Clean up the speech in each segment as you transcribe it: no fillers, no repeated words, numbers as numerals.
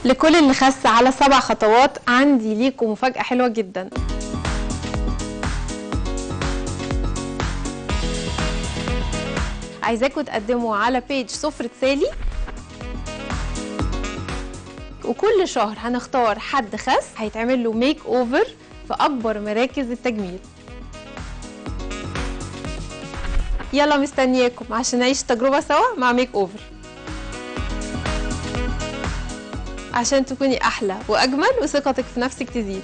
لكل اللي خس على 7 خطوات عندي ليكم مفاجأة حلوة جدا. عايزاكم تقدموا على بيج سفرة سالي، وكل شهر هنختار حد خس هيتعمل له ميك اوفر في اكبر مراكز التجميل. يلا مستنياكم عشان نعيش تجربة سوا مع ميك اوفر، عشان تكوني احلى واجمل وثقتك في نفسك تزيد.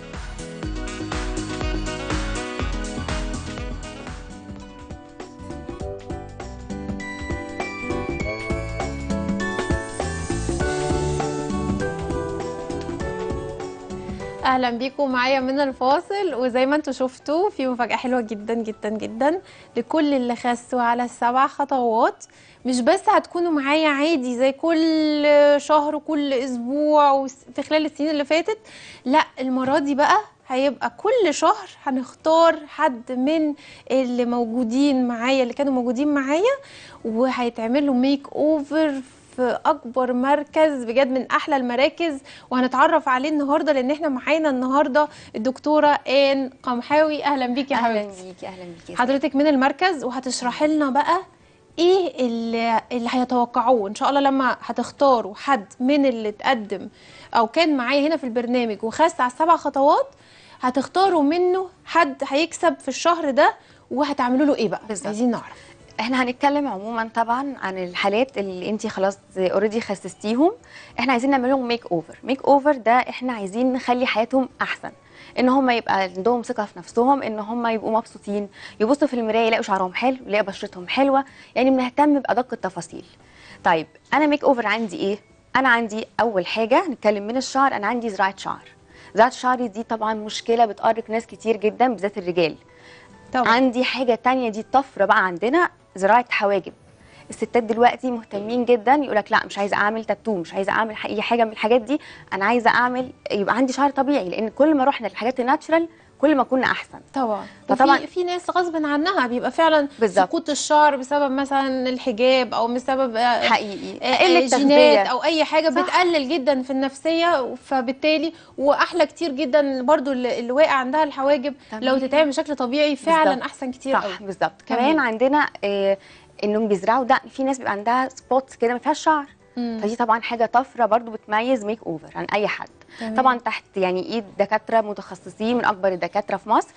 اهلا بيكم معايا من الفاصل، وزي ما انتم شفتوا في مفاجأة حلوة جدا جدا جدا لكل اللي خسوا على 7 خطوات. مش بس هتكونوا معايا عادي زي كل شهر وكل اسبوع وفي خلال السنين اللي فاتت، لا المرة دي بقى هيبقى كل شهر هنختار حد من اللي موجودين معايا اللي كانوا موجودين معايا، وهيتعمل له ميك اوفر في اكبر مركز بجد من احلى المراكز، وهنتعرف عليه النهارده لان احنا معانا النهارده الدكتوره آن قمحاوي. اهلا بيكي يا حبيبتي. اهلا بيكي. اهلا بيكي حضرتك من المركز وهتشرحي لنا بقى ايه اللي هيتوقعوه ان شاء الله لما هتختاروا حد من اللي اتقدم او كان معايا هنا في البرنامج وخس على 7 خطوات، هتختاروا منه حد هيكسب في الشهر ده وهتعملوا له ايه بقى؟ عايزين نعرف. احنا هنتكلم عموما طبعا عن الحالات اللي انت خلاص اوريدي خسستيهم. احنا عايزين نعمل لهم ميك اوفر. ميك اوفر ده احنا عايزين نخلي حياتهم احسن، ان هم يبقى عندهم ثقه في نفسهم، ان هم يبقوا مبسوطين، يبصوا في المرايه يلاقوا شعرهم حلو، يلاقوا بشرتهم حلوه، يعني بنهتم بادق التفاصيل. طيب انا ميك اوفر عندي ايه؟ انا عندي اول حاجه نتكلم من الشعر. انا عندي زراعه شعر. زراعه الشعر دي طبعا مشكله بتقرق ناس كتير جدا بالذات الرجال. طبعا. عندي حاجه تانية دي الطفره بقى عندنا، زراعه حواجب. الستات دلوقتي مهتمين جدا، يقول لك لا مش عايزه اعمل تاتو، مش عايزه اعمل اي حاجه من الحاجات دي، انا عايزه اعمل يبقى عندي شعر طبيعي، لان كل ما رحنا للحاجات الناتشرال كل ما كنا احسن. طبعا. فطبعا في ناس غصب عنها بيبقى فعلا سقوط الشعر بسبب مثلا الحجاب او بسبب حقيقي جينات او اي حاجه. صح. بتقلل جدا في النفسيه، فبالتالي واحلى كتير جدا برضو اللي واقع عندها الحواجب لو تتعمل بشكل طبيعي فعلا بالزبط. احسن كتير قوي. صح بالظبط. كمان عندنا انهم بيزرعوا دقن. في ناس بيبقى عندها سبوتس كده ما فيهاش شعر، فدي طبعا حاجه طفره برضو بتميز ميك اوفر عن اي حد. طبعا تحت يعني ايد دكاتره متخصصين من اكبر الدكاتره في مصر.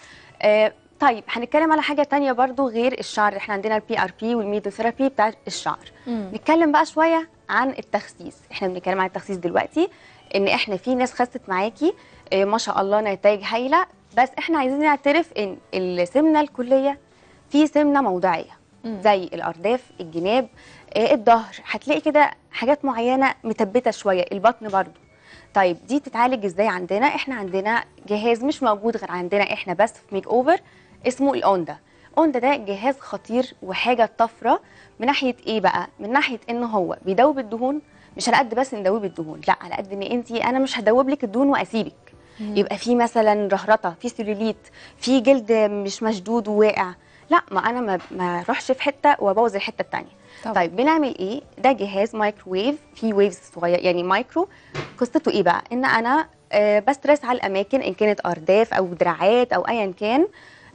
طيب هنتكلم على حاجه تانية برضو غير الشعر. احنا عندنا البي ار بي والميدوثيرابي بتاع الشعر. نتكلم بقى شويه عن التخسيس. احنا بنتكلم عن التخسيس دلوقتي، ان احنا في ناس خست معاكي ما شاء الله نتائج هايله، بس احنا عايزين نعترف ان السمنه الكليه في سمنه موضعيه زي الارداف، الجناب، الظهر، هتلاقي كده حاجات معينه مثبته شويه، البطن برضو. طيب دي تتعالج ازاي؟ عندنا احنا عندنا جهاز مش موجود غير عندنا احنا بس في ميك اوفر، اسمه الاوندا. اوندا ده جهاز خطير وحاجه طفره. من ناحيه ايه بقى؟ من ناحيه ان هو بيدوب الدهون، مش على قد بس ندوب الدهون، لا على قد ان انا مش هدوب لك الدهون واسيبك. يبقى في مثلا رهرطه، في سيلوليت، في جلد مش مشدود وواقع، لا ما انا ما اروحش في حته وابوظ الحته الثانيه. طيب بنعمل ايه؟ ده جهاز مايكروويف، فيه ويفز صغيره يعني مايكرو. قصته ايه بقى؟ ان انا بسترس على الاماكن ان كانت ارداف او دراعات او ايا كان،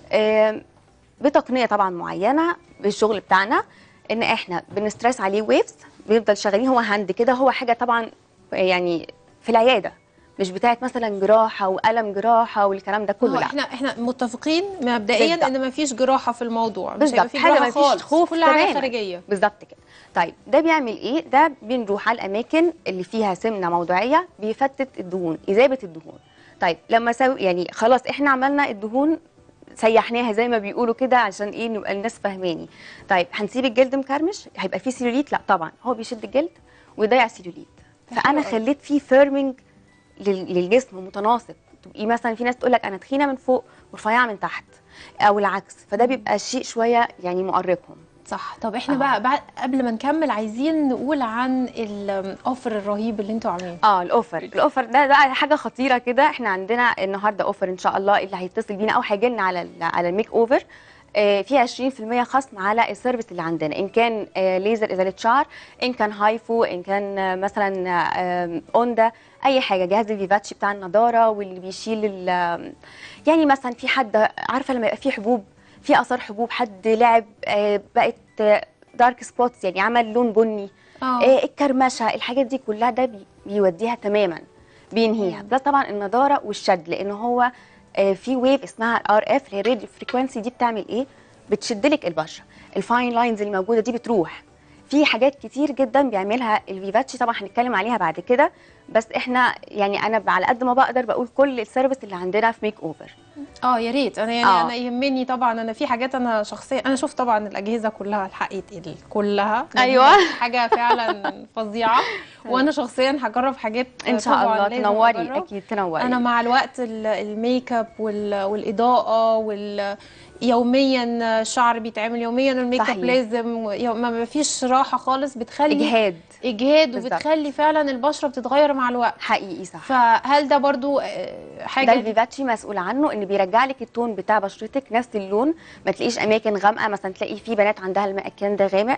بتقنيه طبعا معينه بالشغل بتاعنا، ان احنا بنسترس عليه ويفز، بيفضل شغالين. هو هاند كده، هو حاجه طبعا يعني في العياده، مش بتاعت مثلا جراحه وقلم جراحه والكلام ده كله. لا احنا متفقين مبدئيا ان مفيش جراحه في الموضوع، مش هيبقى في جراحه خالص، خوف، كل حاجه خارجيه. بالظبط كده. طيب ده بيعمل ايه؟ ده بنروح على الاماكن اللي فيها سمنه موضعيه، بيفتت الدهون، اذابه الدهون. طيب لما يعني خلاص احنا عملنا الدهون سيحناها زي ما بيقولوا كده، عشان ايه؟ نبقى الناس فاهماني. طيب هنسيب الجلد مكرمش؟ هيبقى فيه سيلوليت؟ لا طبعا، هو بيشد الجلد ويضيع السيلوليت. فانا خليت فيه فيرمنج للجسم متناسق. تبقي مثلا في ناس تقول لك انا تخينه من فوق ورفيعه من تحت، او العكس، فده بيبقى شيء شويه يعني مؤرقهم. صح. طب احنا بقى بعد قبل ما نكمل عايزين نقول عن الاوفر الرهيب اللي انتوا عاملينه. الاوفر ده بقى حاجه خطيره كده. احنا عندنا النهارده اوفر ان شاء الله، اللي هيتصل بينا او هيجي لنا على الميك اوفر في 20% خصم على السيرفيس اللي عندنا، ان كان ليزر ازاله شعر، ان كان هايفو، ان كان مثلا اوندا، اي حاجه. جهاز الفيفاتشي بتاع النضاره واللي بيشيل يعني مثلا في حد عارفه لما يبقى في حبوب، في اثار حبوب، حد لعب بقت دارك سبوتس، يعني عمل لون بني، الكرمشه، الحاجات دي كلها ده بيوديها تماما، بينهيها. بلس طبعا النضاره والشد، لان هو في ويف اسمها ار اف اللي هي راديو فريكوانسي، دي بتعمل ايه؟ بتشد لك البشره، الفاين لاينز اللي موجوده دي بتروح. في حاجات كتير جدا بيعملها الفيفاتشي، طبعا هنتكلم عليها بعد كده، بس احنا يعني انا على قد ما بقدر بقول كل السيرفيس اللي عندنا في ميك اوفر. يا ريت. انا انا يهمني طبعا، انا في حاجات انا شخصيا انا شفت طبعا الاجهزه كلها الحقيقه كلها، ايوه حاجه فعلا فظيعه. وانا شخصيا هجرب حاجات ان شاء طبعا الله، لازم تنوري أجرب. اكيد تنوري. انا مع الوقت الميك اب والاضاءه يوميا الشعر بيتعمل يوميا، الميك اب لازم ما فيش راحه خالص، بتخلي اجهاد وبتخلي فعلا البشره بتتغير مع الوقت. حقيقي صح. فهل ده برضو حاجه ده الفيفاتشي مسؤول عنه، ان بيرجع لك التون بتاع بشرتك نفس اللون، ما تلاقيش اماكن غامقه. مثلا تلاقي في بنات عندها المكان ده غامق،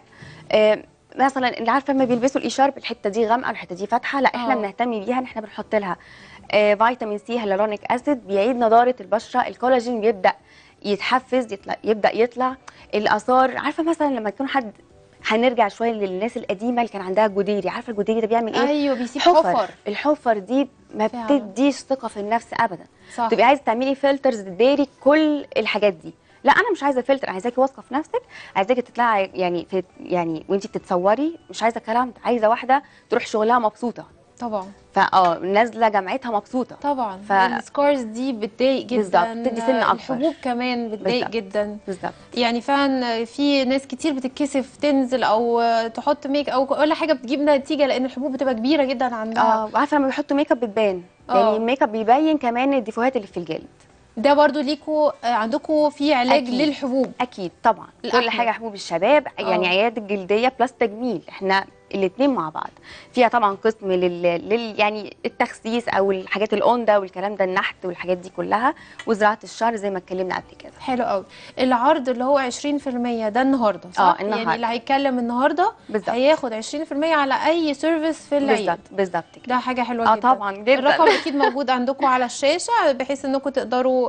مثلا اللي عارفه لما بيلبسوا الاشارب الحته دي غامقه والحته دي فاتحه، لا احنا بنهتم بيها ان احنا بنحط لها فيتامين سي هيالورونيك اسيد، بيعيد نضاره البشره، الكولاجين بيبدا يتحفز، يبدا يطلع الاثار. عارفه مثلا لما يكون حد، هنرجع شويه للناس القديمه اللي كان عندها جديري، عارفه الجديري ده بيعمل ايه؟ ايوه بيسيب حفر. الحفر دي ما بتديش ثقه في النفس ابدا. صح. تبقي عايزه تعملي فلترز تداري كل الحاجات دي، لا انا مش عايزه فلتر، انا عايزاكي واثقه في نفسك، عايزاكي تطلعي يعني وانتي بتتصوري، مش عايزه كلام ده، عايزه واحده تروح شغلها مبسوطه طبعا. نازله جامعتها مبسوطه. طبعا. السكارز دي بتضايق جدا، بالظبط، بتدي سن اكتر. الحبوب كمان بتضايق جدا. بالظبط. يعني فعلا في ناس كتير بتتكسف تنزل او تحط ميك او كل حاجه بتجيب نتيجه، لان الحبوب بتبقى كبيره جدا عندها. وعارفه لما بيحطوا ميك اب بتبان، يعني الميك اب بيبين كمان الديفوهات اللي في الجلد. ده برضو ليكوا عندكم في علاج أكيد. للحبوب؟ اكيد طبعا، كل حاجه حبوب الشباب، يعني عياده جلديه بلس تجميل، احنا الاثنين مع بعض. فيها طبعا قسم يعني التخسيس او الحاجات الاوندا والكلام ده، النحت والحاجات دي كلها، وزراعه الشعر زي ما اتكلمنا قبل كده. حلو قوي. العرض اللي هو 20% ده النهارده صح؟ النهارده. يعني اللي هيتكلم النهارده بالزبط. هياخد 20% على اي سيرفيس في العيد. بالظبط كده. ده حاجه حلوه جدا. طبعا جدا. الرقم اكيد موجود عندكم على الشاشه، بحيث انكم تقدروا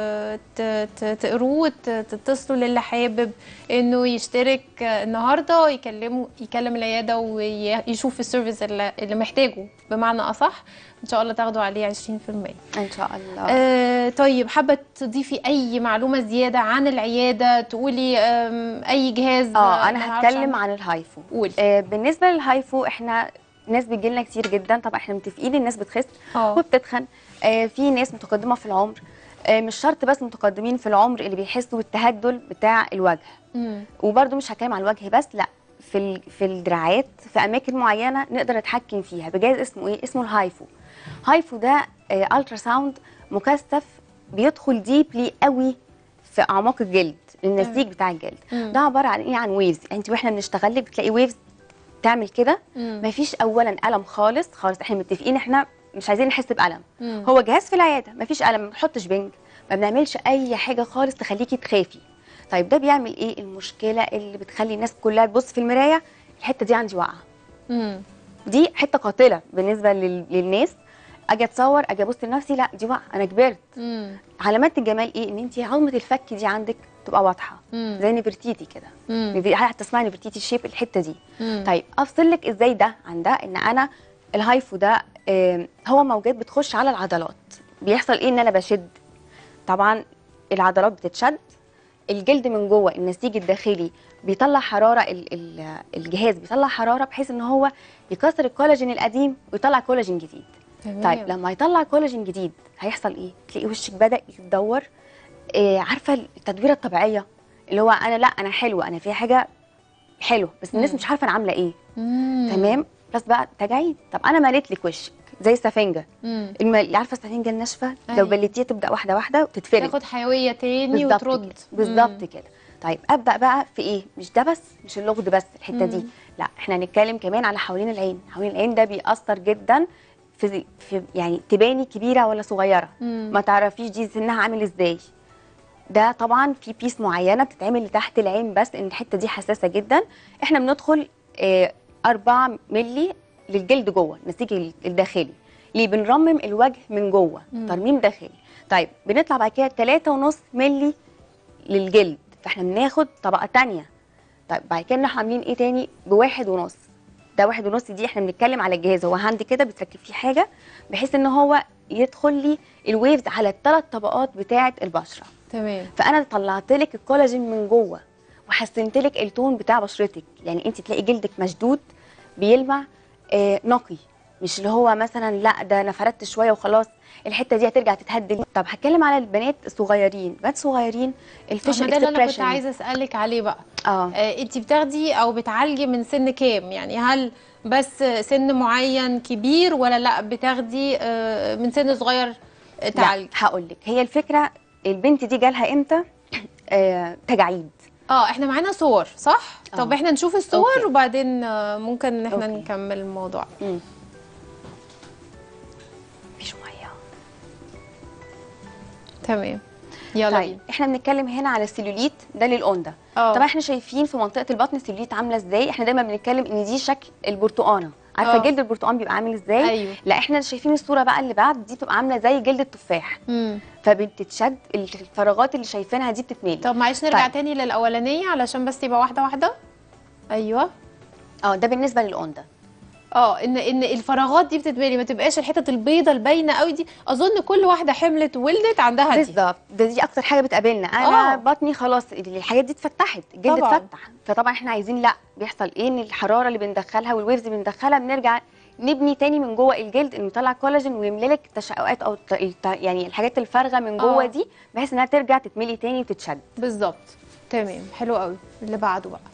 تقروه وتتصلوا للي حابب انه يشترك النهارده، يكلم العياده ويشوف السيرفيس اللي محتاجه، بمعنى اصح ان شاء الله تاخدوا عليه 20%. ان شاء الله. طيب، حابه تضيفي اي معلومه زياده عن العياده؟ تقولي اي جهاز؟ انا هتكلم عن الهايفو. قولي. بالنسبه للهايفو، احنا ناس بتجي لنا كتير جدا، طبعا احنا متفقين الناس بتخس وبتتخن. في ناس متقدمه في العمر، مش شرط بس متقدمين في العمر اللي بيحسوا بالتهدل بتاع الوجه. وبرده مش هتكلم عن الوجه بس، لا، في الدراعات، في اماكن معينه نقدر نتحكم فيها بجهاز اسمه ايه؟ اسمه الهايفو. هايفو ده الترا ساوند مكثف، بيدخل ديبلي قوي في اعماق الجلد، النسيج بتاع الجلد. ده عباره عن ايه؟ عن ويفز. انت واحنا بنشتغل لك بتلاقي ويفز تعمل كده، مفيش اولا الم خالص. احنا متفقين احنا مش عايزين نحس بالم. هو جهاز في العياده، مفيش الم، ما بنحطش بنج، ما بنعملش اي حاجه خالص تخليكي تخافي. طيب ده بيعمل ايه؟ المشكله اللي بتخلي الناس كلها تبص في المرايه، الحته دي عندي واقعه. دي حته قاتله بالنسبه للناس. اجي اتصور، اجي ابص لنفسي، لا دي واقعه، انا كبرت. علامات الجمال ايه؟ ان انت عظمه الفك دي عندك تبقى واضحه، زي نفرتيتي كده. حتى اسمها نفرتيتي شيب الحته دي. طيب افصل لك ازاي ده عن ده؟ ان انا الهايفو ده هو موجات بتخش على العضلات. بيحصل ايه؟ ان انا بشد، طبعا العضلات بتتشد، الجلد من جوه النسيج الداخلي بيطلع حراره، الجهاز بيطلع حراره بحيث ان هو يكسر الكولاجين القديم ويطلع كولاجين جديد. طيب لما يطلع كولاجين جديد هيحصل ايه؟ تلاقي وشك بدأ يتدور. عارفه التدويره الطبيعيه اللي هو انا حلوه، انا فيها حاجه حلوه، بس الناس مش عارفه انا عامله ايه. تمام. بس بقى تجاعيد. طب انا مليت لك وشك زي السفنجه، اللي عارفه السفنجه الناشفه، لو بليتيها تبدا واحده واحده وتتفرد، تاخد حيويه تاني وترد. بالظبط كده. طيب ابدا بقى في ايه؟ مش ده بس، مش اللغد بس الحته دي، لا احنا هنتكلم كمان على حوالين العين. حوالين العين ده بيأثر جدا في يعني تباني كبيره ولا صغيره، ما تعرفيش دي سنها عامل ازاي. ده طبعا في بيس معينه بتتعمل لتحت العين، بس ان الحته دي حساسه جدا. احنا بندخل 4 مللي للجلد جوه النسيج الداخلي، ليه بنرمم الوجه من جوه، ترميم داخلي. طيب بنطلع بعد كده 3.5 مللي للجلد، فاحنا بناخد طبقه ثانيه. طيب بعد كده احنا عاملين ايه تاني ب1.5. ده 1.5 دي احنا بنتكلم على الجهاز، هو هاند كده بتركب فيه حاجه بحيث ان هو يدخل لي الويفز على الثلاث طبقات بتاعه البشره. تمام. فانا طلعت لك الكولاجين من جوه وحسنت لك التون بتاع بشرتك، يعني انت تلاقي جلدك مشدود بيلمع نقي، مش اللي هو مثلا لا ده انا فردت شويه وخلاص الحته دي هترجع تتهدل. طب هتكلم على البنات الصغيرين، بنات صغيرين الفيشل ده اللي انا كنت اكسبريشن. عايزه اسالك عليه بقى. اه انت بتاخدي او بتعالجي من سن كام؟ يعني هل بس سن معين كبير، ولا لا بتاخدي من سن صغير تعالجي؟ لا هقول لك، هي الفكره البنت دي جالها امتى تجاعيد. احنا معانا صور صح؟ طب احنا نشوف الصور أوكي. وبعدين ممكن ان احنا أوكي. نكمل الموضوع. مفيش ميه. تمام، يلا طيب بينا. احنا بنتكلم هنا على السيلوليت ده للاوندا. طبعا احنا شايفين في منطقه البطن السيلوليت عامله ازاي، احنا دايما بنتكلم ان دي شكل البرتقانه، عارفه جلد البرتقان بيبقى عامل ازاي؟ أيوه. لا احنا شايفين الصوره بقى اللي بعد دي بتبقى عامله زي جلد التفاح. فبتتشد الفراغات اللي شايفينها دي بتتملي. طب معلش نرجع تاني للاولانيه علشان بس يبقى واحده واحده. ايوه. ده بالنسبه للاوندا. ان الفراغات دي بتتملي، ما تبقاش الحتت البيضه الباينه قوي دي. اظن كل واحده حملت وولدت عندها دي. بالظبط، دي اكتر حاجه بتقابلنا. انا بطني خلاص الحاجات دي اتفتحت، الجلد اتفتح. فطبعا احنا عايزين لا بيحصل ايه، ان الحراره اللي بندخلها والويفز اللي بندخلها بنرجع نبني تاني من جوه الجلد، انه يطلع كولاجين ويملى لك التشققات او يعني الحاجات الفارغه من جوه دي، بحيث انها ترجع تتملي تاني وتتشد. بالظبط. تمام، حلو قوي. اللي بعده بقى.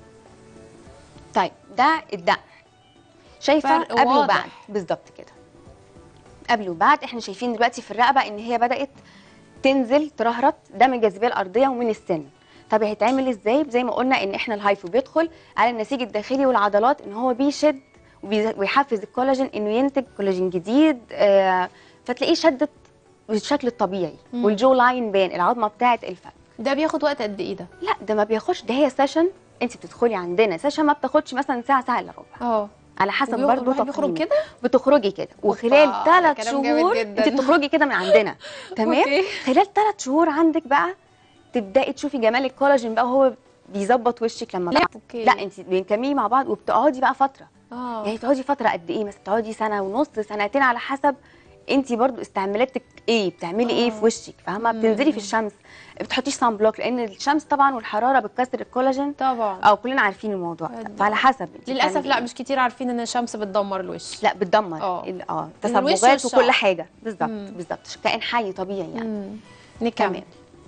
طيب ده الدقن، شايفه قبل وبعد. بالظبط كده، قبل وبعد. احنا شايفين دلوقتي في الرقبه ان هي بدات تنزل ترهرط، ده من الجاذبيه الارضيه ومن السن. طب هيتعمل ازاي؟ زي ما قلنا ان احنا الهايفو بيدخل على النسيج الداخلي والعضلات، ان هو بيشد ويحفز الكولاجين انه ينتج كولاجين جديد، فتلاقيه شدت بالشكل الطبيعي. والجو لاين بان، العظمه بتاعه الفك. ده بياخد وقت قد ايه ده؟ لا ده ما بياخدش، ده هي سيشن. انت بتدخلي عندنا سيشن ما بتاخدش مثلا ساعه، ساعه الا ربع. على حسب برضه تقييمك. بيخرج كده؟ بتخرجي كده، وخلال 3 شهور انت بتخرجي كده من عندنا. تمام. خلال 3 شهور عندك بقى تبداي تشوفي جمال الكولاجين بقى، وهو بيظبط وشك لما بقى. لا انت بنكملي مع بعض وبتقعدي بقى فتره. يعني تقعدي فتره قد ايه؟ مثلا تقعدي سنه ونص، سنتين، على حسب انت برضو استعمالاتك ايه، بتعملي ايه في وشك، فاهمه؟ بتنزلي في الشمس، بتحطيش صن بلوك، لان الشمس طبعا والحراره بتكسر الكولاجين طبعا. كلنا عارفين الموضوع ده. فعلى حسب للاسف لا، مش كتير عارفين ان الشمس بتدمر الوش. لا بتدمر تصبغات وكل حاجه. بالظبط بالظبط، كائن حي طبيعي يعني. نكمل.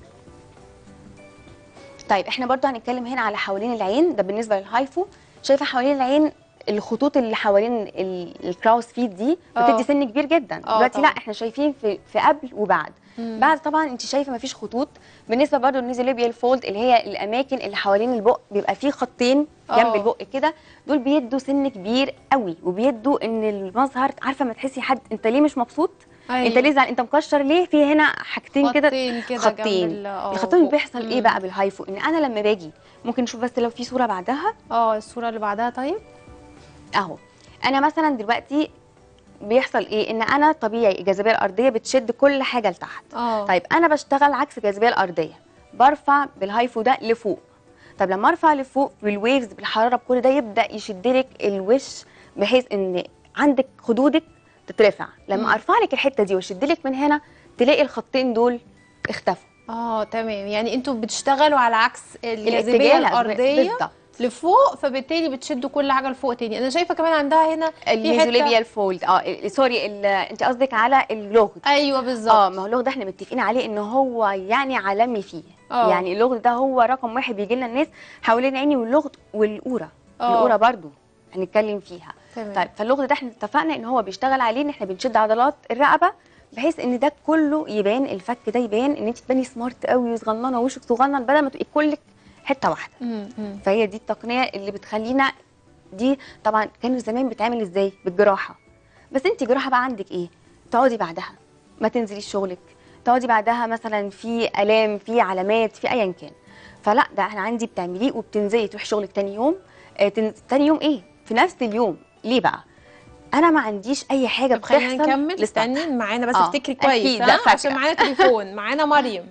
طيب احنا برضو هنتكلم هنا على حوالين العين، ده بالنسبه للهايفو. شايفه حوالين العين الخطوط اللي حوالين الكراوس فيت دي بتدي سن كبير جدا. دلوقتي لا احنا شايفين في قبل وبعد. بعد طبعا انت شايفه مفيش خطوط. بالنسبه برضو للنيزوليبيال فولد، اللي هي الاماكن اللي حوالين البق بيبقى فيه خطين جنب البق كده، دول بيدوا سن كبير قوي، وبيدوا ان المظهر، عارفه ما تحسي حد انت ليه مش مبسوط؟ انت ليه زعلان؟ انت مكشر ليه؟ في هنا حاجتين كده، خطين. الخطين بيحصل ايه بقى بالهايفو؟ ان انا لما باجي ممكن نشوف بس لو في صوره بعدها. الصوره اللي بعدها. طيب اهو انا مثلا دلوقتي بيحصل ايه؟ ان انا طبيعي الجاذبيه الارضيه بتشد كل حاجه لتحت. طيب انا بشتغل عكس الجاذبيه الارضيه، برفع بالهايفو ده لفوق. طب لما ارفع لفوق بالويفز بالحراره بكل ده، يبدا يشدلك الوش بحيث ان عندك خدودك تترفع. لما ارفع لك الحته دي واشدلك من هنا، تلاقي الخطين دول اختفوا. تمام. يعني انتوا بتشتغلوا على عكس الجاذبيه الارضيه لفوق، فبالتالي بتشدوا كل حاجه لفوق تاني. انا شايفه كمان عندها هنا الميزوليبيال فولد. سوري، انت قصدك على اللغد. ايوه بالظبط. ما هو اللغد ده احنا متفقين عليه ان هو يعني عالمي فيه. يعني اللغد ده هو رقم 1 بيجي لنا الناس حوالين عيني، واللغد والقوره. القوره برضو هنتكلم فيها. طيب فاللغد ده احنا اتفقنا ان هو بيشتغل عليه ان احنا بنشد عضلات الرقبه، بحيث ان ده كله يبان، الفك ده يبان ان انت تباني سمارت قوي وصغننه ووشك صغنن، بدل ما تبقي كلك حته واحده. فهي دي التقنيه اللي بتخلينا. دي طبعا كانوا زمان بتعمل ازاي؟ بالجراحه. بس انت جراحه بقى عندك ايه؟ تقعدي بعدها ما تنزليش شغلك، تقعدي بعدها مثلا في الام، في علامات، في ايا كان. فلا، ده احنا عندي بتعمليه وبتنزلي تروحي شغلك تاني يوم. تاني يوم ايه، في نفس اليوم. ليه بقى؟ انا ما عنديش اي حاجه طب خلينا بتحصل نكمل، للسطح. استني معانا بس افتكري كويس. اكيد، لا عشان معانا تليفون. معانا مريم.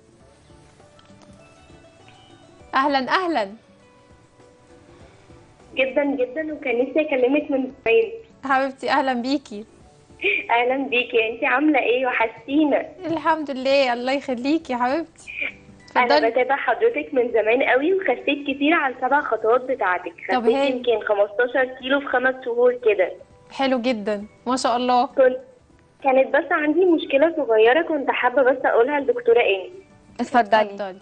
اهلا اهلا. جدا جدا، وكان نفسي اكلمك من زمان. حبيبتي اهلا بيكي. اهلا بيكي، انت عامله ايه؟ وحشتينا. الحمد لله، الله يخليكي يا حبيبتي. انا اتفضلي. بتابع حضرتك من زمان قوي، وخسيت كتير على ال7 خطوات بتاعتك. طب خسيت هاي. يمكن 15 كيلو في 5 شهور كده. حلو جدا ما شاء الله. كانت بس عندي مشكله صغيره، كنت حابه بس اقولها لدكتوره ايمي. اتفضلي.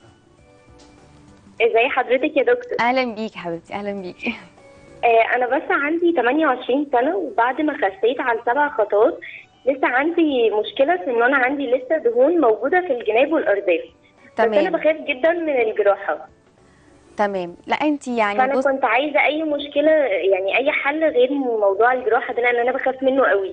ازي حضرتك يا دكتور؟ اهلا بيكي حبيبتي، اهلا بيكي. انا بس عندي 28 سنه، وبعد ما خسيت على ال7 خطوات لسه عندي مشكله في ان انا عندي لسه دهون موجوده في الجناب والارداف. بس انا بخاف جدا من الجراحه. تمام. لا انت يعني فانا كنت عايزه اي مشكله، يعني اي حل غير موضوع الجراحه ده، لان انا بخاف منه قوي.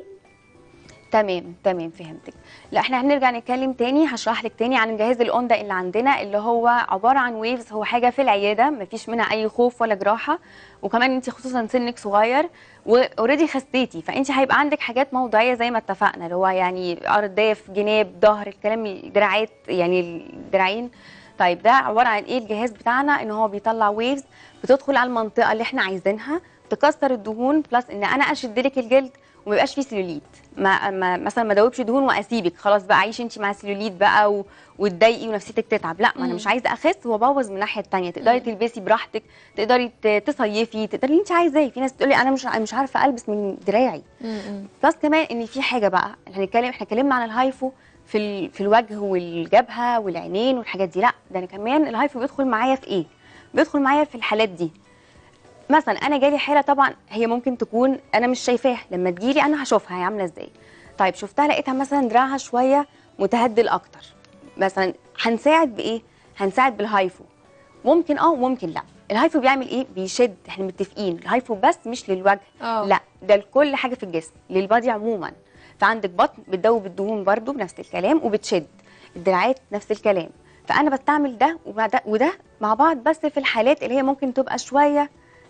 تمام فهمتك. لا احنا هنرجع نتكلم تاني، هشرح لك تاني عن جهاز الاوندا اللي عندنا، اللي هو عباره عن ويفز. هو حاجه في العياده، مفيش منها اي خوف ولا جراحه. وكمان انت خصوصا سنك صغير واوريدي خسيتي، فانت هيبقى عندك حاجات موضعيه زي ما اتفقنا، اللي هو يعني ارداف، جناب، ظهر، الكلام، الدراعات، يعني الدراعين. طيب ده عباره عن ايه الجهاز بتاعنا؟ ان هو بيطلع ويفز بتدخل على المنطقه اللي احنا عايزينها، تكسر الدهون، بلس ان انا اشد لك الجلد وما يبقاش فيه سيلوليت. مثلا ما دوبش دهون واسيبك خلاص بقى عيشي انت مع السيلوليت بقى وتضايقي ونفسيتك تتعب. لا، ما انا مش عايزه اخس وابوظ من الناحيه الثانيه. تقدري تلبسي براحتك، تقدري تصيفي، تقدري اللي انت عايزاه. في ناس تقول لي انا مش عارفه البس من دراعي. بلس كمان ان في حاجه بقى، احنا اتكلمنا عن الهايفو في الوجه والجبهه والعينين والحاجات دي. لا، ده انا كمان الهايفو بيدخل معايا في ايه؟ بيدخل معايا في الحالات دي. مثلا انا جالي حاله، طبعا هي ممكن تكون انا مش شايفاها، لما تجيلي انا هشوفها هي عامله ازاي. طيب شفتها لقيتها مثلا دراعها شويه متهدل اكتر، مثلا هنساعد بايه؟ هنساعد بالهايفو. ممكن وممكن لا. الهايفو بيعمل ايه؟ بيشد. احنا متفقين الهايفو بس مش للوجه. لا، ده لكل حاجه في الجسم، للبادي عموما. فعندك بطن بتدوب الدهون برده بنفس الكلام وبتشد، الدراعات نفس الكلام. فانا بستعمل ده وده مع بعض، بس في الحالات اللي هي ممكن تبقى شويه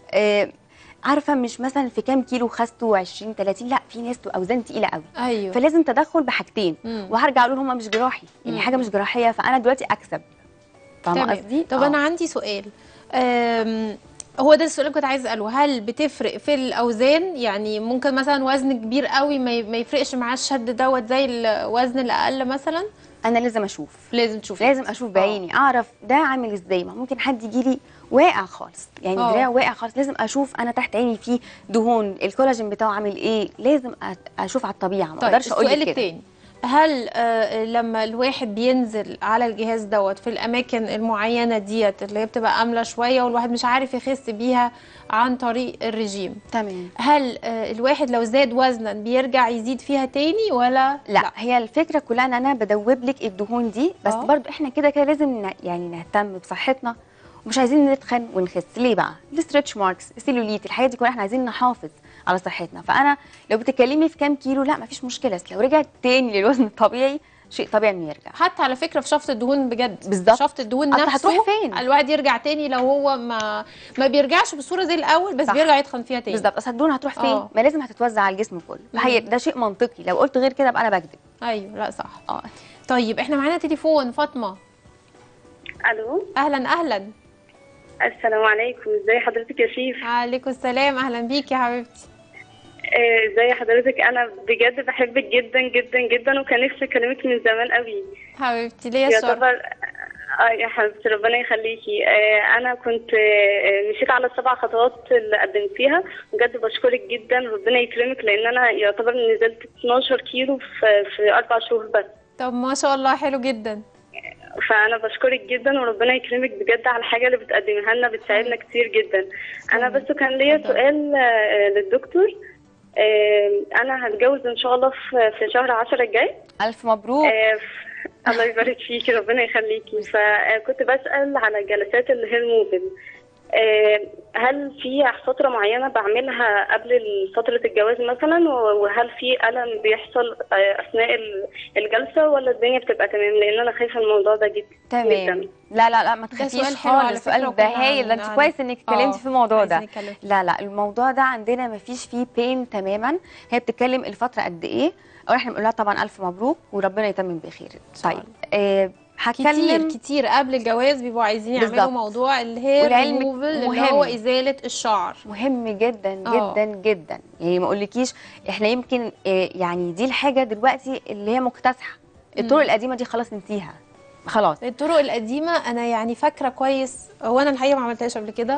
عارفه، مش مثلا في كام كيلو خسته 20 30، لا، في ناس اوزان تقيله قوي. ايوه. فلازم تدخل بحاجتين. وهرجع اقول هم مش جراحي، يعني حاجه مش جراحيه، فانا دلوقتي اكسب. فاهمه قصدي؟ طب انا عندي سؤال. هو ده السؤال اللي كنت عايزه اساله. هل بتفرق في الاوزان؟ يعني ممكن مثلا وزن كبير قوي ما يفرقش معاه الشد دوت زي الوزن الاقل مثلا؟ انا لازم اشوف. لازم تشوفي. لازم اشوف بعيني، اعرف ده عامل ازاي. ما ممكن حد يجي لي واقع خالص، يعني دراع واقع خالص. لازم اشوف انا تحت عيني فيه دهون، الكولاجين بتاعه عامل ايه. لازم اشوف على الطبيعه، ما اقدرش اقول لك كده. السؤال التاني، هل لما الواحد بينزل على الجهاز دوت في الاماكن المعينه ديت اللي هي بتبقى امله شويه والواحد مش عارف يخس بيها عن طريق الرجيم، تمام، هل الواحد لو زاد وزنا بيرجع يزيد فيها تاني ولا لا؟ هي الفكره كلها ان انا بدوب لك الدهون دي بس. برضو احنا كده كده لازم يعني نهتم بصحتنا، ومش عايزين نتخن ونخس. ليه بقى؟ الستريتش ماركس، السيلوليت، الحاجات دي كلها احنا عايزين نحافظ على صحتنا. فانا لو بتتكلمي في كام كيلو، لا مفيش مشكله. لو رجعت تاني للوزن الطبيعي، شيء طبيعي انه يرجع. حتى على فكره في شفط الدهون بجد، بالظبط، شفط الدهون نفسه هتروح فين؟ الواحد يرجع تاني لو هو ما بيرجعش بصوره زي الاول، بس بيرجع يتخن فيها تاني. بالظبط. اصل الدهون هتروح فين؟ ما لازم هتتوزع على الجسم كله. فهي ده شيء منطقي، لو قلت غير كده ابقى انا بكذب. ايوه، لا صح. طيب احنا معانا تليفون. فاطمه. الو. اهلا اهلا. السلام عليكم، ازي حضرتك يا شيف؟ وعليكم السلام، اهلا بيكي يا حبيبتي. ازي حضرتك؟ انا بجد بحبك جدا جدا جدا، وكان نفسي اكلمك من زمان قوي. حبيبتي ليا الشرف. يا حبيبتي ربنا يخليكي. انا كنت مشيت على ال7 خطوات اللي قدمتيها، بجد بشكرك جدا، ربنا يكرمك، لان انا يعتبر نزلت 12 كيلو في 4 شهور بس. طب ما شاء الله، حلو جدا. فانا بشكرك جدا، وربنا يكرمك بجد على الحاجه اللي بتقدميها لنا، بتساعدنا كتير جدا. انا بس كان ليا سؤال للدكتور. انا هتجوز ان شاء الله في شهر 10 الجاي. الف مبروك. الله يبارك فيكي، ربنا يخليكي. فكنت بسأل على جلسات الهير موفل. هل في فترة معينة بعملها قبل فترة الجواز مثلا، وهل في ألم بيحصل أثناء الجلسة، ولا الدنيا بتبقى تمام؟ لأن أنا خايفة الموضوع ده جدا. تمام. لا لا لا، ما ده تخافيش سؤال حلو على خالص، فكرة، السؤال ده هايل، ده انت كويس انك اتكلمتي في الموضوع ده. عايزين نتكلم فيه. لا لا، الموضوع ده عندنا ما فيش فيه بين تماما. هي بتتكلم الفتره قد ايه، او احنا بنقول لها طبعا الف مبروك وربنا يتمم بخير. طيب هتكلم كتير قبل الجواز بيبقوا عايزين يعملوا بالظبط. موضوع الهير ولعلمك ريموفل اللي مهم. هو ازاله الشعر. مهم جدا جدا جدا، يعني ما اقولكيش احنا يمكن يعني دي الحاجه دلوقتي اللي هي مكتسحه. الطرق القديمه دي خلاص ننسيها خلاص. الطرق القديمه انا يعني فاكره كويس، هو انا الحقيقه ما عملتهاش قبل كده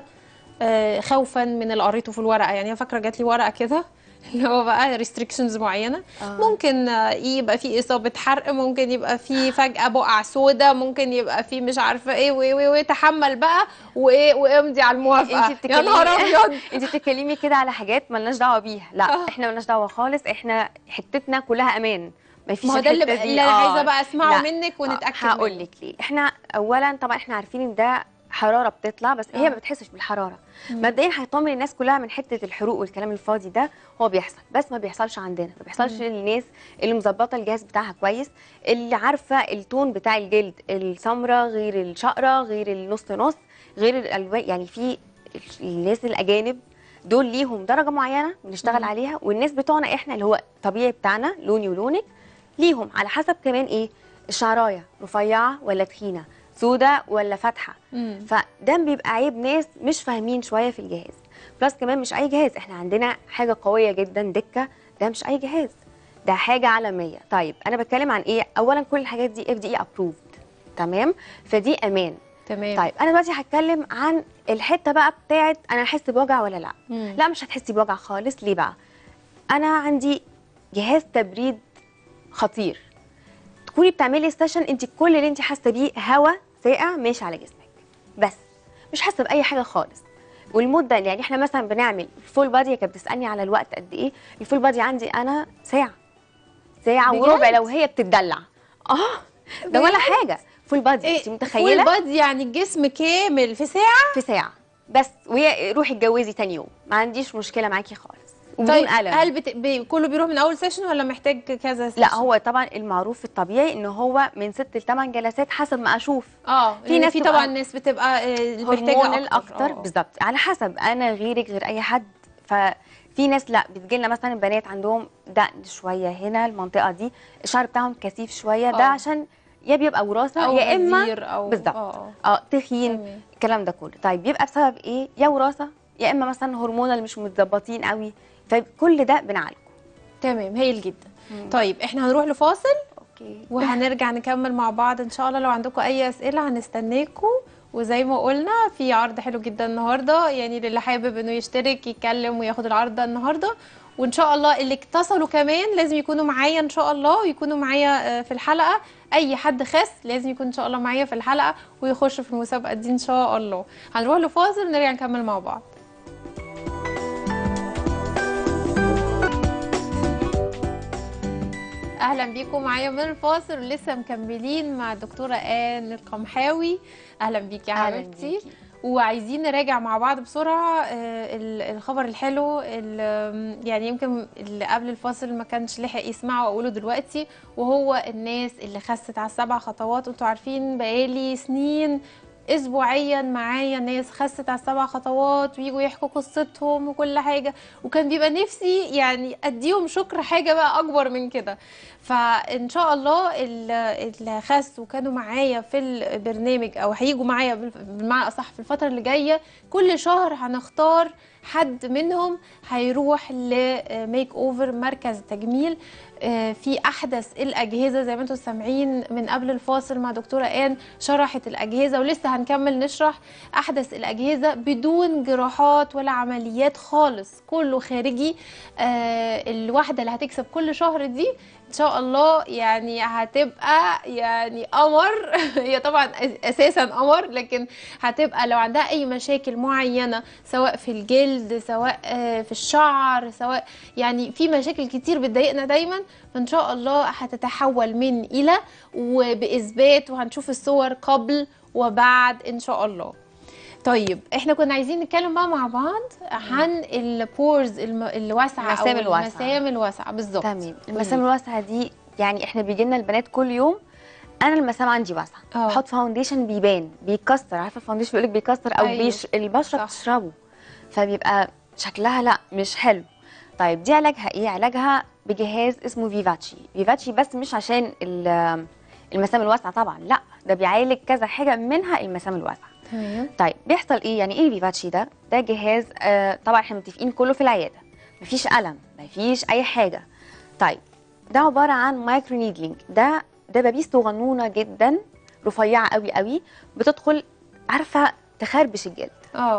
خوفا من اللي قريته في الورقه. يعني انا فاكره جات لي ورقه كده اللي هو بقى ريستريكشنز معينه. ممكن يبقى في اصابه حرق، ممكن يبقى في فجاه بقع سودا، ممكن يبقى في مش عارفه ايه وتحمل بقى وامضي على الموافقه. يا نهار ابيض انت بتتكلمي كده على حاجات مالناش دعوه بيها. لا احنا مالناش دعوه خالص، احنا حتتنا كلها امان. ما فيش ما هو ده اللي انا عايزه بقى اسمعه منك ونتاكد منه. هقول لك ليه. احنا اولا طبعا احنا عارفين ان ده حراره بتطلع، بس هي ما بتحسش بالحراره. مبدئيا هيطمن الناس كلها من حته الحروق والكلام الفاضي ده. هو بيحصل بس ما بيحصلش عندنا، ما بيحصلش للناس اللي مظبطه الجهاز بتاعها كويس، اللي عارفه التون بتاع الجلد، السمره غير الشقره غير النص نص غير الالوان. يعني في الناس الاجانب دول ليهم درجه معينه بنشتغل عليها، والناس بتوعنا احنا اللي هو طبيعي بتاعنا لوني ولونك ليهم على حسب كمان ايه الشعرايه، رفيعه ولا تخينه، سودة ولا فاتحه. فده بيبقى عيب ناس مش فاهمين شويه في الجهاز. بلس كمان مش اي جهاز، احنا عندنا حاجه قويه جدا دكه، ده مش اي جهاز، ده حاجه عالميه. طيب انا بتكلم عن ايه؟ اولا كل الحاجات دي FDA approved، تمام؟ فدي امان. تمام. طيب انا دلوقتي هتكلم عن الحته بقى بتاعت انا هحس بوجع ولا لا. لا مش هتحسي بوجع خالص. ليه بقى؟ انا عندي جهاز تبريد خطير. تكوني بتعملي ستيشن انت كل اللي انت حاسه بيه هواء ساقع ماشي على جسمك، بس مش حاسه باي حاجه خالص. والمده اللي يعني احنا مثلا بنعمل الفول بادي، كانت بتسالني على الوقت قد ايه. الفول بادي عندي انا ساعه وربع لو هي بتدلع. ده ولا حاجه. فول بادي انت متخيله؟ فول بادي يعني الجسم كامل في ساعه؟ في ساعه بس. وهي روحي اتجوزي تاني يوم ما عنديش مشكله معاكي خالص. طيب هل كله بيروح من اول سيشن ولا محتاج كذا سيشن؟ لا هو طبعا المعروف الطبيعي ان هو من 6 ل 8 جلسات حسب ما اشوف. في ناس طبعا ناس بتبقى محتاجه اكتر بالظبط على حسب. انا غيرك غير اي حد. ففي ناس لا بتجي لنا مثلا بنات عندهم دقن شويه هنا المنطقه دي، الشعر بتاعهم كثيف شويه. ده عشان يا بيبقى وراثه يا اما بالظبط تخين الكلام ده كله. طيب بيبقى بسبب ايه؟ يا وراثه يا اما مثلا هرمونال مش متظبطين قوي. فكل ده بنعالجه. تمام، هايل جدا. طيب احنا هنروح لفاصل وهنرجع نكمل مع بعض ان شاء الله. لو عندكم اي اسئله هنستناكم. وزي ما قلنا في عرض حلو جدا النهارده، يعني للي حابب انه يشترك يتكلم وياخد العرض ده النهارده. وان شاء الله اللي اتصلوا كمان لازم يكونوا معايا ان شاء الله، ويكونوا معايا في الحلقه. اي حد خاص لازم يكون ان شاء الله معايا في الحلقه ويخش في المسابقه دي ان شاء الله. هنروح لفاصل ونرجع نكمل مع بعض. اهلا بيكم معايا من الفاصل، ولسه مكملين مع الدكتوره آن القمحاوي. اهلا بيكي يا حبيبتي. وعايزين نراجع مع بعض بسرعه الخبر الحلو اللي يعني يمكن اللي قبل الفاصل ما كانش لحق يسمعه واقوله دلوقتي، وهو الناس اللي خست على ال7 خطوات. انتوا عارفين بقالي سنين اسبوعيا معايا ناس خست على ال7 خطوات ويجوا يحكوا قصتهم وكل حاجه، وكان بيبقى نفسي يعني اديهم شكر حاجه بقى اكبر من كده. فان شاء الله اللي خس وكانوا معايا في البرنامج او هيجوا معايا بمعنى اصح في الفتره اللي جايه، كل شهر هنختار حد منهم هيروح لميك اوفر مركز تجميل في احدث الاجهزه. زي ما انتم سامعين من قبل الفاصل مع دكتوره آن شرحت الاجهزه، ولسه هنكمل نشرح احدث الاجهزه بدون جراحات ولا عمليات خالص، كله خارجي. الواحده اللي هتكسب كل شهر دي ان شاء الله يعني هتبقى يعني قمر. هي طبعا اساسا قمر، لكن هتبقى لو عندها اي مشاكل معينه سواء في الجلد سواء في الشعر سواء يعني في مشاكل كتير بتضايقنا دايما، فان شاء الله هتتحول من الى وباثبات، وهنشوف الصور قبل وبعد ان شاء الله. طيب احنا كنا عايزين نتكلم بقى مع بعض عن البورز الواسعه او المسام الواسعة. المسام الواسعه بالظبط. تمام. المسام الواسعه دي يعني احنا بيجي لنا البنات كل يوم، انا المسام عندي واسعه، بحط فاونديشن بيبان بيكسر، عارفه الفاونديشن بيقول لك بيكسر او أيوه. البشره بتشربه، فبيبقى شكلها لا مش حلو. طيب دي علاجها ايه؟ علاجها بجهاز اسمه فيفاتشي. فيفاتشي بس مش عشان المسام الواسعه طبعا، لا ده بيعالج كذا حاجه منها المسام الواسعه. تمام. طيب بيحصل ايه؟ يعني ايه فيفاتشي ده؟ ده جهاز طبعا احنا متفقين كله في العياده، مفيش الم مفيش اي حاجه. طيب ده عباره عن مايكرو نيدلينج، ده دبابيس صغنونه جدا رفيعه قوي قوي، بتدخل عارفه تخربش الجلد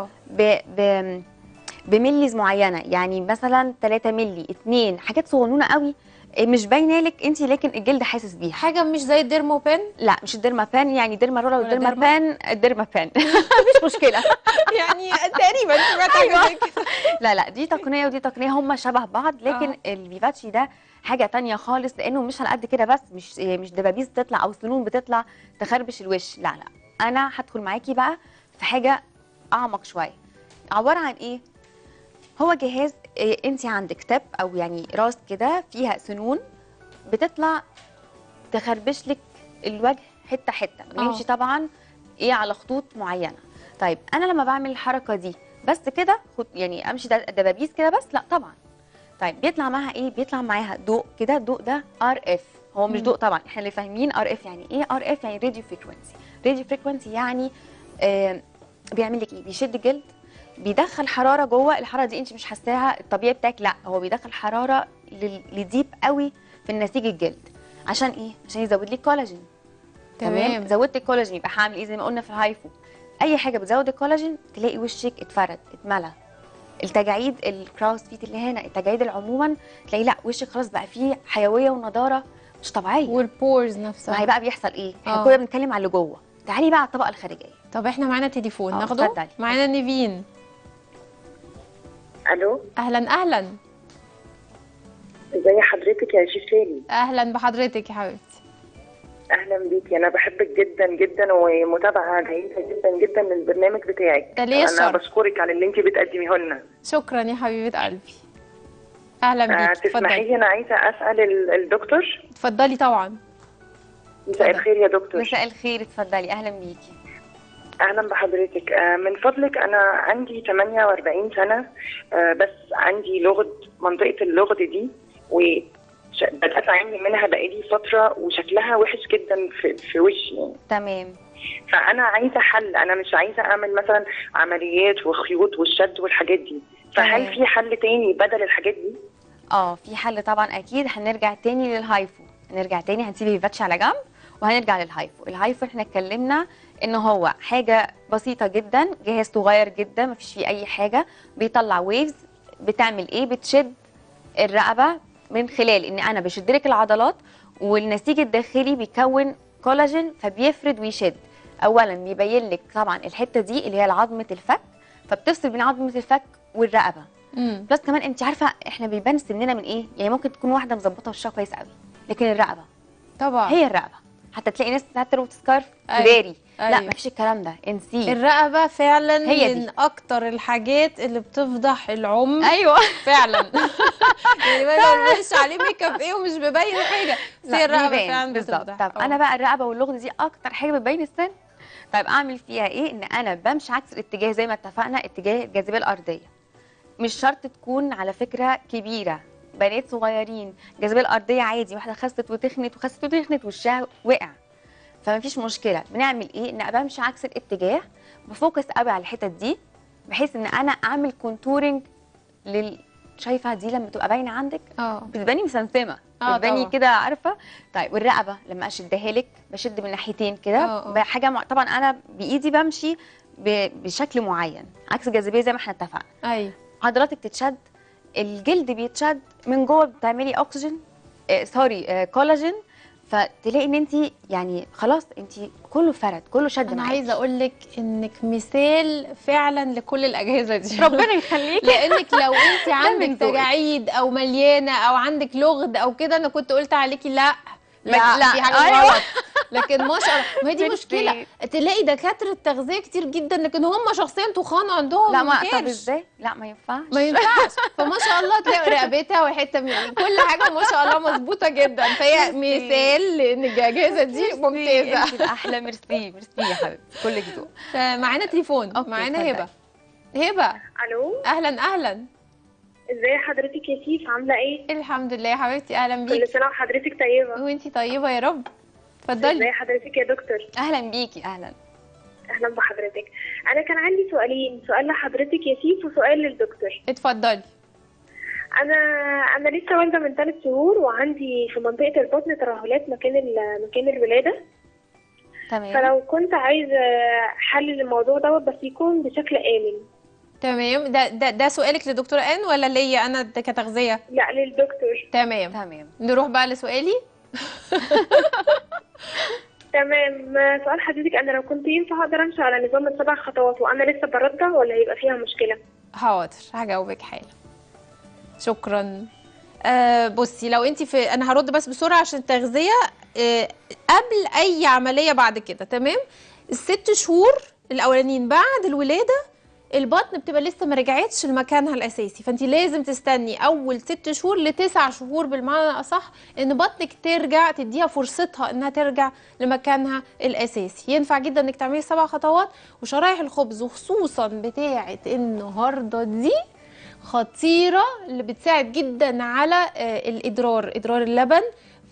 بمليز معينه، يعني مثلا 3 مللي 2 حاجات صغنونه قوي مش باينه لك انت، لكن الجلد حاسس بيها. حاجه مش زي الديرموبان؟ لا مش الديرمابان، يعني ديرمارولة والديرمابان الديرمابان مفيش مشكله يعني تقريبا سمعت حاجه زي كده. لا دي تقنيه ودي تقنيه، هم شبه بعض، لكن الفيفاتشي ده حاجه تانية خالص، لانه مش على قد كده بس، مش دبابيس بتطلع او سنون بتطلع تخربش الوش، لا انا هدخل معاكي بقى في حاجه اعمق شويه. عباره عن ايه؟ هو جهاز انت عندك تب او يعني راس كده فيها سنون بتطلع تخربش لك الوجه حته حته، بنمشي طبعا ايه على خطوط معينه. طيب انا لما بعمل الحركه دي بس كده يعني امشي دبابيس كده بس، لا طبعا. طيب بيطلع معاها ايه؟ بيطلع معاها ضوء كده، الضوء ده ار اف، هو مش ضوء طبعا، احنا اللي فاهمين ار اف يعني ايه. ار اف يعني راديو فريكوانسي. راديو فريكوانسي يعني بيعمل لك ايه؟ بيشد الجلد، بيدخل حراره جوه، الحراره دي انت مش حاساها الطبيعي بتاعك، لا هو بيدخل حراره لديب قوي في النسيج الجلد. عشان ايه؟ عشان يزود لك كولاجين. تمام. زودت الكولاجين يبقى هعمل ايه؟ زي ما قلنا في الهايفو، اي حاجه بتزود الكولاجين تلاقي وشك اتفرد اتملى. التجاعيد الكراوس فيت اللي هنا، التجاعيد عموما تلاقي لا وشك خلاص بقى فيه حيويه ونضاره مش طبيعيه. والبورز نفسها. ما هي بقى بيحصل ايه؟ احنا كنا بنتكلم على اللي جوه، تعالي بقى على الطبقه الخارجيه. طب احنا معانا تليفون ناخده؟ اتفضلي. معانا نيفين. الو. اهلا. ازي حضرتك يا شيفالي؟ اهلا بحضرتك يا حبيبتي. اهلا بيكي، انا بحبك جدا جدا ومتابعه جيده جدا جدا للبرنامج بتاعك. ده ليا انا الشرف. بشكرك على اللي انت بتقدميه لنا. شكرا يا حبيبه قلبي. اهلا بيكي. تسمحي لي انا عايزه اسال الدكتور. اتفضلي طبعا. مساء الخير يا دكتور. مساء الخير، اتفضلي. اهلا بيكي. اهلا بحضرتك. من فضلك انا عندي 48 سنه، بس عندي لغد، منطقه اللغد دي، وبدات اعاني منها بقالي فتره وشكلها وحش جدا في وشي يعني. تمام. فانا عايزه حل، انا مش عايزه اعمل مثلا عمليات وخيوط والشد والحاجات دي، فهل في حل تاني بدل الحاجات دي؟ في حل طبعا اكيد. هنرجع تاني للهايفو، هنسيب الفيفاتشي على جنب وهنرجع للهايفو. الهايفو احنا اتكلمنا ان هو حاجه بسيطه جدا، جهاز صغير جدا مفيش فيه اي حاجه، بيطلع ويفز بتعمل ايه؟ بتشد الرقبه من خلال ان انا بشد لك العضلات، والنسيج الداخلي بيكون كولاجين فبيفرد ويشد. اولا بيبين لك طبعا الحته دي اللي هي عظمه الفك، فبتفصل بين عظمه الفك والرقبه. بلس كمان انت عارفه احنا بيبان سننا من ايه؟ يعني ممكن تكون واحده مظبطه وشها كويس قوي، لكن الرقبه طبعا هي الرقبه، حتى تلاقي ناس تربط سكارف داري. لا مفيش الكلام ده، انسيه. الرقبه فعلا هي من اكتر الحاجات اللي بتفضح العمر. ايوه فعلا. يعني ما بنقولش عليه ميك اب ايه ومش بيبين حاجه، بس هي الرقبه فعلا بتفضح. طب انا بقى الرقبه واللغد دي اكتر حاجه بتبين السن. طيب اعمل فيها ايه؟ ان انا بمشي عكس الاتجاه زي ما اتفقنا، اتجاه الجاذبيه الارضيه. مش شرط تكون على فكره كبيره، بنات صغيرين الجاذبيه الارضيه عادي، واحده خست وتخنت وشها وقع، فما فيش مشكله. بنعمل ايه؟ ان بمشي عكس الاتجاه، بفوكس قوي على الحتت دي بحيث ان انا اعمل كونتورنج شايفه دي لما تبقى باينه عندك بتباني مسمسمه، بتباني كده عارفه. طيب والرقبه لما اشدها لك بشد من ناحيتين كده بحاجه طبعا انا بايدي بمشي بشكل معين عكس الجاذبيه زي ما احنا اتفقنا. ايوه عضلاتك تتشد، الجلد بيتشد من جوه، بتعملي اكسجين كولاجين، فتلاقي ان انت يعني خلاص انت كله فرد، كله شد. انا عايزه اقول لك انك مثال فعلا لكل الاجهزه دي. ربنا يخليكي. لانك لو انت عندك تجاعيد او مليانه او عندك لغد او كده، انا كنت قلت عليكي لا دي حاجه غلط. لكن ما شاء الله، ما هي دي ميرسي. مشكله، تلاقي دكاتره تغذيه كتير جدا لكن هم شخصيا تخان عندهم لا ما طب كرش. ازاي؟ لا ما ينفعش. ما ينفعش. فما شاء الله تلاقي رقبتها وحته من كل حاجه ما شاء الله مظبوطه جدا، فهي مثال لان الجاهزه دي ممتازه. انت الاحلى. ميرسي ميرسي يا حبيبتي، كلك ذوق. معانا تليفون، أوكي، معانا اتفضلي. هبه. هبه الو، اهلا اهلا. ازاي حضرتك يا سيف؟ عامله ايه؟ الحمد لله يا حبيبتي، اهلا كل بيكي. سنه وحضرتك طيبه. وانتي طيبه يا رب. اتفضلي. ازاي حضرتك يا دكتور؟ اهلا بيكي. اهلا. اهلا بحضرتك. انا كان عندي سؤالين، سؤال لحضرتك يا سيف وسؤال للدكتور. اتفضلي. انا لسه والده من 3 شهور، وعندي في منطقه البطن ترهلات مكان الولاده. تمام. فلو كنت عايزه حل للموضوع دوت بس يكون بشكل امن. تمام. ده سؤالك لدكتوره ان ولا ليا انا كتغذيه؟ لا، للدكتور. تمام. تمام. نروح بقى لسؤالي. تمام. سؤال حضرتك، انا لو كنت ينفع اقدر امشي على نظام ال7 خطوات وانا لسه برضع ولا هيبقى فيها مشكله؟ حاضر هجاوبك حالا. شكرا. بصي، لو انت انا هرد بس بسرعه عشان التغذيه قبل اي عمليه بعد كده. تمام. ال6 شهور الاولانيين بعد الولاده البطن بتبقى لسه ما رجعتش لمكانها الاساسي، فانت لازم تستني اول 6 شهور ل9 شهور بالمعنى الاصح ان بطنك ترجع، تديها فرصتها انها ترجع لمكانها الاساسي. ينفع جدا انك تعملي 7 خطوات، وشرايح الخبز وخصوصا بتاعه النهارده دي خطيره، اللي بتساعد جدا على ادرار اللبن.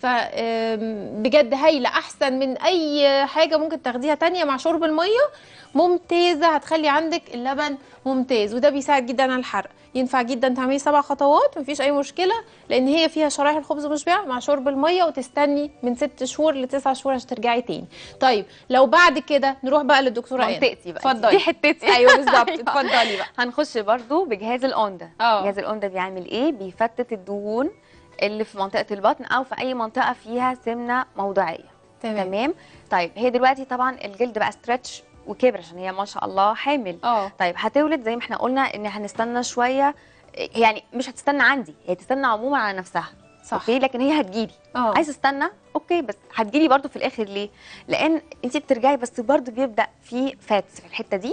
فبجد هايله، احسن من اي حاجه ممكن تاخديها تانية مع شرب الميه. ممتازه، هتخلي عندك اللبن ممتاز، وده بيساعد جدا على الحرق. ينفع جدا تعملي 7 خطوات مفيش اي مشكله، لان هي فيها شرايح الخبز مشبعه مع شرب الميه، وتستني من 6 شهور ل9 شهور عشان ترجعي تاني. طيب لو بعد كده نروح بقى للدكتوره ايه؟ منطقتي بقى، اتفضلي. دي حتتي. ايوه بالظبط. اتفضلي بقى. هنخش برضو بجهاز الاوندا. جهاز الاوندا بيعمل ايه؟ بيفتت الدهون اللي في منطقه البطن او في اي منطقه فيها سمنه موضعيه. تمام. طيب هي دلوقتي طبعا الجلد بقى ستريتش وكبر عشان هي ما شاء الله حامل. طيب هتولد زي ما احنا قلنا ان هنستنى شويه، يعني مش هتستنى عندي، هي تستنى عموما على نفسها. صح. اوكي، لكن هي هتجيلي. عايزه استنى اوكي، بس هتجيلي برضو في الاخر. ليه؟ لان انت بترجعي بس برضو بيبدا في فاتس في الحته دي،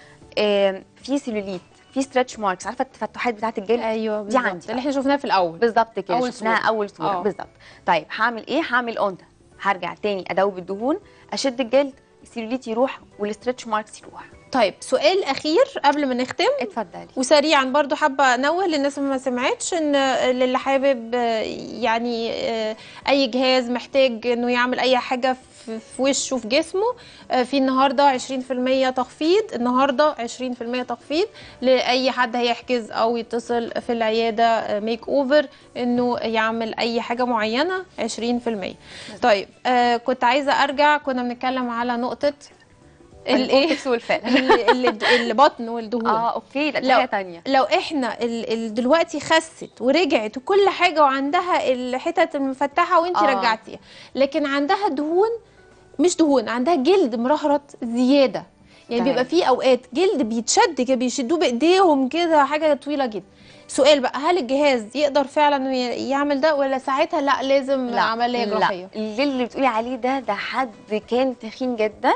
في سيلوليت، في ستريتش ماركس، عارفه التفتحات بتاعه الجلد؟ ايوه دي عندي اللي احنا شفناها في الاول بالظبط كده، أول شفناها صورة. اول صوره بالظبط. طيب هعمل ايه؟ هعمل اوندا، هرجع تاني ادوب الدهون، اشد الجلد، السيلوليت يروح والستريتش ماركس يروح. طيب سؤال اخير قبل ما نختم. اتفضلي. وسريعا برضو حابه انوه للناس اللي ما سمعتش ان اللي حابب يعني اي جهاز محتاج انه يعمل اي حاجه في وشه في جسمه، في النهارده 20% تخفيض، النهارده 20% تخفيض لاي حد هيحجز او يتصل في العياده ميك اوفر انه يعمل اي حاجه معينه 20%. طيب كنت عايزه ارجع، كنا بنتكلم على نقطه الايه البطن والدهون. اوكي، ده حاجه ثانيه. لو احنا دلوقتي خست ورجعت وكل حاجه وعندها الحتت المفتحه وانت رجعتيها، لكن عندها دهون، مش دهون، عندها جلد مرهرط زياده، يعني بيبقى فيه اوقات جلد بيتشد كده، بيشدوه بايديهم كده، حاجه طويله جدا. سؤال بقى، هل الجهاز يقدر فعلا يعمل ده ولا ساعتها لا لازم عمليه جراحيه؟ لا، اللي بتقولي عليه ده حد كان تخين جدا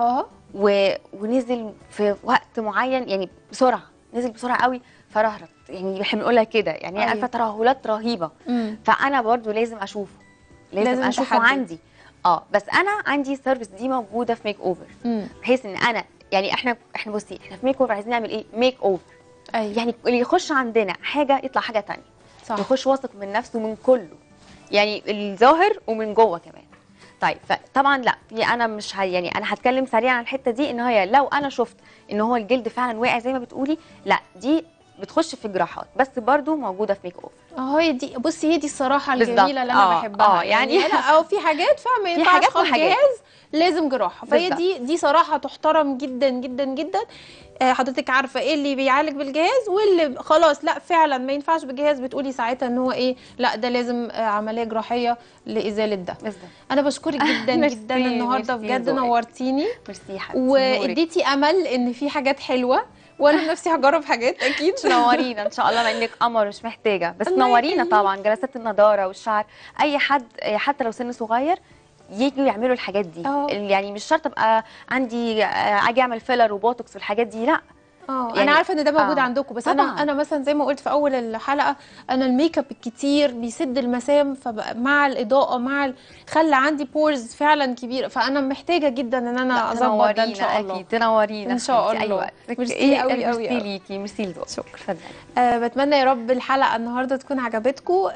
ونزل في وقت معين، يعني بسرعه، نزل بسرعه قوي فرهرت، يعني احنا بنقولها كده، يعني أيوة. عارفه ترهلات رهيبه. فانا برضو لازم اشوفه، لازم اشوفه عندي. بس انا عندي السيرفيس دي موجوده في ميك اوفر، بحيث ان انا يعني احنا بصي، احنا في ميك اوفر عايزين نعمل ايه؟ ميك اوفر. أيوة. يعني اللي يخش عندنا حاجه يطلع حاجه ثانيه. صح. يخش واثق من نفسه من كله، يعني الظاهر ومن جوه كمان. طيب فطبعا لا، انا مش يعني انا هتكلم سريعا عن الحته دي، ان هي لو انا شفت ان هو الجلد فعلا واقع زي ما بتقولي، لا دي بتخش في الجراحات، بس برضو موجوده في ميك اوفر. هي دي، بصي هي دي الصراحه الجميله اللي انا بحبها. يعني لا، او في حاجات فاهمه ينفعش خالص جهاز، لازم جراحه. فهي دي صراحه تحترم جدا جدا جدا. حضرتك عارفه ايه اللي بيعالج بالجهاز واللي خلاص لا فعلا ما ينفعش بالجهاز، بتقولي ساعتها ان هو ايه، لا ده لازم عمليه جراحيه لازاله ده. انا بشكرك جدا جدا النهارده، بجد نورتيني. ميرسي حبيبتي، واديتي امل ان في حاجات حلوه، وانا نفسي هجرب حاجات اكيد. تنورينا ان شاء الله، مع انك قمر مش محتاجه، بس نورينا طبعا. جلسات النضاره والشعر، اي حد حتى لو سن صغير ييجوا يعملوا الحاجات دي. اه. يعني مش شرط ابقى عندي اجي اعمل فيلر وبوتوكس والحاجات دي، لا. يعني يعني انا عارفه ان ده موجود عندكم، بس طبعاً. انا مثلا زي ما قلت في اول الحلقه، انا الميك اب الكتير بيسد المسام، مع الاضاءه مع خلى عندي بورز فعلا كبيره، فانا محتاجه جدا ان انا اظبط ده ان شاء الله. اكيد تنورينا ان شاء اي الله. وقت. ميرسي قوي قوي ميرسي قوي. ليكي، ميرسي لذوقك. شكرا. بتمنى يا رب الحلقه النهارده تكون عجبتكم.